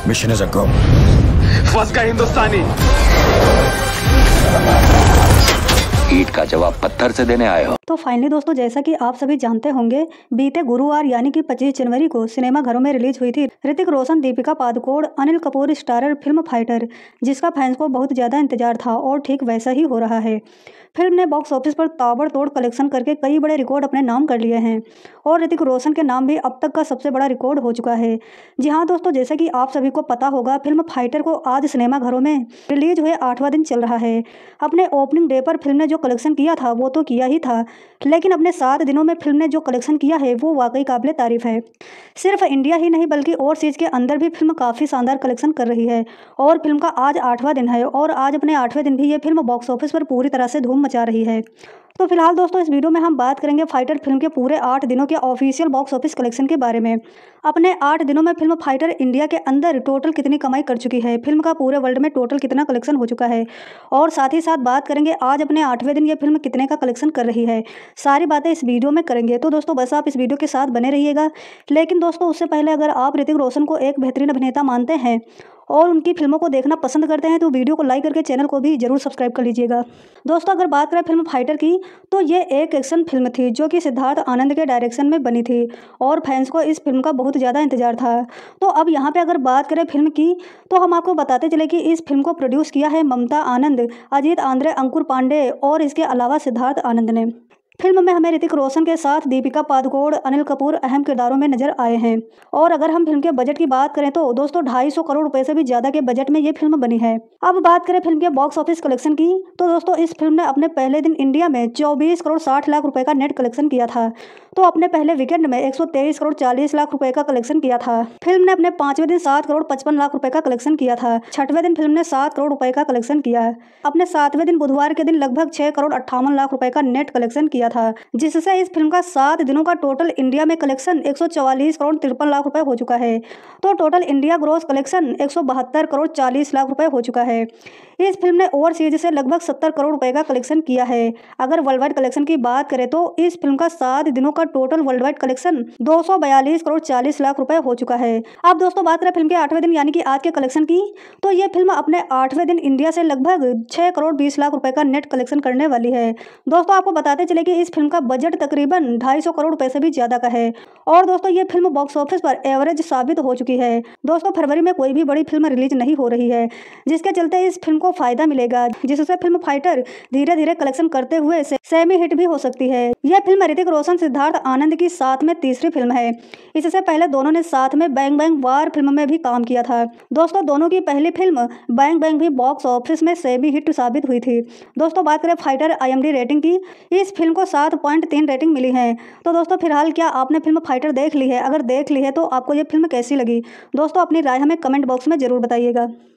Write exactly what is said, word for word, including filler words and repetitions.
Mission is a गो। फंस गए हिंदुस्तानी। ईंट का जवाब पत्थर से देने आए हो। तो फाइनली दोस्तों, जैसा कि आप सभी जानते होंगे, बीते गुरुवार यानी कि पच्चीस जनवरी को सिनेमाघरों में रिलीज हुई थी Hrithik Roshan, Deepika Padukone, Anil Kapoor starrer film Fighter, जिसका फैंस को बहुत ज़्यादा इंतजार था और ठीक वैसा ही हो रहा है। फिल्म ने बॉक्स ऑफिस पर ताबड़तोड़ कलेक्शन करके कई बड़े रिकॉर्ड अपने नाम कर लिए हैं और ऋतिक रोशन के नाम भी अब तक का सबसे बड़ा रिकॉर्ड हो चुका है। जी हाँ दोस्तों, जैसे कि आप सभी को पता होगा, फिल्म फाइटर को आज सिनेमाघरों में रिलीज हुए आठवां दिन चल रहा है। अपने ओपनिंग डे पर फिल्म ने जो कलेक्शन किया था वो तो किया ही था, लेकिन अपने सात दिनों में फिल्म ने जो कलेक्शन किया है वो वाकई काबिले तारीफ है। सिर्फ इंडिया ही नहीं बल्कि ओवरसीज के अंदर भी फिल्म काफ़ी शानदार कलेक्शन कर रही है और फिल्म का आज आठवां दिन है और आज अपने आठवें दिन भी ये फिल्म बॉक्स ऑफिस पर पूरी तरह से धूम मचा रही है। तो फिलहाल दोस्तों, इस वीडियो में हम बात करेंगे फाइटर फिल्म के पूरे आठ दिनों के ऑफिशियल बॉक्स ऑफिस कलेक्शन के बारे में। अपने आठ दिनों में फिल्म फाइटर इंडिया के अंदर टोटल कितनी कमाई कर चुकी है, फिल्म का पूरे वर्ल्ड में टोटल कितना कलेक्शन हो चुका है, और साथ ही साथ बात करेंगे आज अपने आठवें दिन ये फिल्म कितने का कलेक्शन कर रही है। सारी बातें इस वीडियो में करेंगे, तो दोस्तों बस आप इस वीडियो के साथ बने रहिएगा। लेकिन दोस्तों, उससे पहले अगर आप ऋतिक रोशन को एक बेहतरीन अभिनेता मानते हैं और उनकी फिल्मों को देखना पसंद करते हैं तो वीडियो को लाइक करके चैनल को भी जरूर सब्सक्राइब कर लीजिएगा। दोस्तों, अगर बात करें फिल्म फाइटर की, तो ये एक एक्शन फिल्म थी जो कि सिद्धार्थ आनंद के डायरेक्शन में बनी थी और फैंस को इस फिल्म का बहुत ज़्यादा इंतजार था। तो अब यहाँ पे अगर बात करें फिल्म की, तो हम आपको बताते चले कि इस फिल्म को प्रोड्यूस किया है ममता आनंद, अजीत आंद्रे, अंकुर पांडे और इसके अलावा सिद्धार्थ आनंद ने। फिल्म में हमें ऋतिक रोशन के साथ दीपिका पादुकोण, अनिल कपूर अहम किरदारों में नजर आए हैं। और अगर हम फिल्म के बजट की बात करें तो दोस्तों ढाई सौ करोड़ रुपए से भी ज्यादा के बजट में ये फिल्म बनी है। अब बात करें फिल्म के बॉक्स ऑफिस कलेक्शन की, तो दोस्तों इस फिल्म ने अपने पहले दिन इंडिया में चौबीस करोड़ साठ लाख रुपए का नेट कलेक्शन किया था, तो अपने पहले वीकेंड में एक सौ तेईस करोड़ चालीस लाख रुपए का कलेक्शन किया था। फिल्म ने अपने पांचवें दिन सात करोड़ पचपन लाख रुपए का कलेक्शन किया था। छठवें दिन फिल्म ने सात करोड़ रुपए का कलेक्शन किया। अपने सातवें दिन बुधवार के दिन लगभग छह करोड़ अट्ठावन लाख रुपए का नेट कलेक्शन किया था, जिससे इस फिल्म का सात दिनों का टोटल इंडिया में कलेक्शन एक सौ चौवालीस करोड़ तिरपन लाख रुपए हो चुका है। तो टोटल इंडिया ग्रोस कलेक्शन एक सौ बहत्तर करोड़ चालीस लाख रुपए हो चुका है। इस फिल्म ने ओवरसीज से लगभग सत्तर करोड़ रुपए का कलेक्शन किया है। अगर वर्ल्ड वाइड कलेक्शन की बात करें तो इस फिल्म का सात दिनों का टोटल वर्ल्ड वाइड कलेक्शन दो सौ बयालीस करोड़ चालीस लाख रुपए हो चुका है। अब दोस्तों बात करें फिल्म के आठवें दिन यानी कि आज के कलेक्शन की, तो ये फिल्म अपने आठवें दिन इंडिया से लगभग छह करोड़ बीस लाख रुपए का नेट कलेक्शन करने वाली है। दोस्तों आपको बताते चले कि इस फिल्म का बजट तकरीबन ढाई सौ करोड़ रुपए से भी ज्यादा का है और दोस्तों ये फिल्म बॉक्स ऑफिस पर एवरेज साबित हो चुकी है। दोस्तों फरवरी में कोई भी बड़ी फिल्म रिलीज नहीं हो रही है, जिसके चलते इस फिल्म को फायदा मिलेगा, जिससे फिल्म फाइटर धीरे धीरे कलेक्शन करते हुए सेमी हिट भी हो सकती है। यह फिल्म ऋतिक रोशन सिद्धार्थ आनंद की साथ में तीसरी फिल्म है। इससे पहले दोनों ने साथ में बैंग बैंग वार फिल्म में भी काम किया था। दोस्तों दोनों की पहली फिल्म बैंग बैंग भी बॉक्स ऑफिस में सेमी हिट साबित हुई थी। दोस्तों बात करें फाइटर आईएमडी रेटिंग की, इस फिल्म को सात पॉइंट तीन रेटिंग मिली है। तो दोस्तों फिलहाल क्या आपने फिल्म फाइटर देख ली है? अगर देख ली है तो आपको ये फिल्म कैसी लगी? दोस्तों अपनी राय हमें कमेंट बॉक्स में जरूर बताइएगा।